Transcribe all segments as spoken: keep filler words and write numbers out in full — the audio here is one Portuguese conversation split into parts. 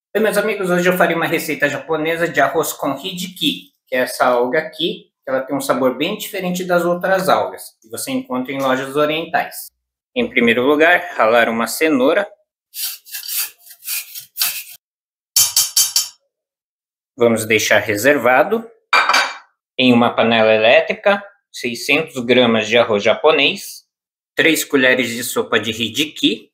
Oi, meus amigos, hoje eu farei uma receita japonesa de arroz com hijiki, que é essa alga aqui. Ela tem um sabor bem diferente das outras algas, que você encontra em lojas orientais. Em primeiro lugar, ralar uma cenoura. Vamos deixar reservado. Em uma panela elétrica, seiscentas gramas de arroz japonês, três colheres de sopa de hijiki,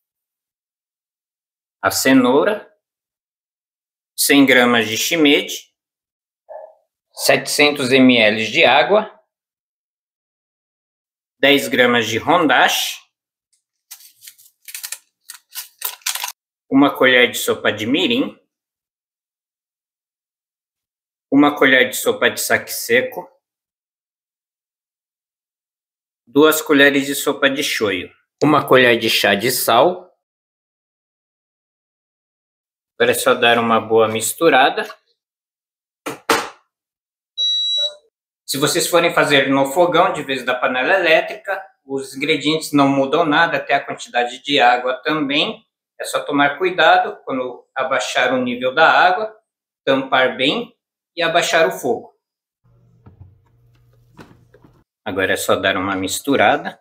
a cenoura, cem gramas de shimeji, setecentos mililitros de água, dez gramas de hondashi, uma colher de sopa de mirim, uma colher de sopa de sake seco, duas colheres de sopa de shoyu, uma colher de chá de sal. Agora é só dar uma boa misturada. Se vocês forem fazer no fogão de vez da panela elétrica, os ingredientes não mudam nada, até a quantidade de água também. É só tomar cuidado quando abaixar o nível da água, tampar bem e abaixar o fogo. Agora é só dar uma misturada.